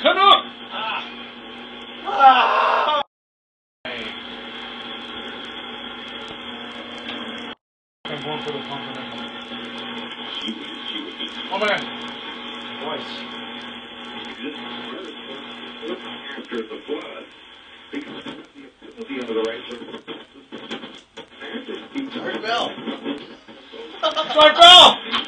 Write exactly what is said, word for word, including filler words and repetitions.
Canuck! Ah! Ah! I'm going for the pump. Oh man. Voice. After the flood, because the other right. Sorry, Bell. Sorry, Bell.